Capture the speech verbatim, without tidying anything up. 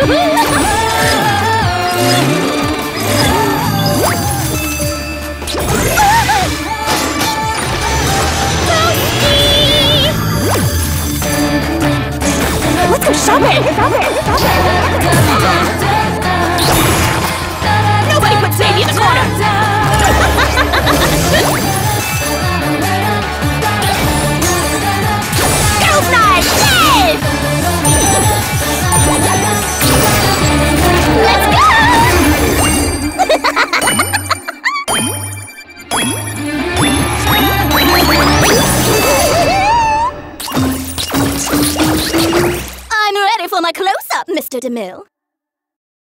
Let's go shopping! Nobody puts baby in the corner! Girls' night! Yes! Let's go! I'm ready for my close-up, Mister DeMille.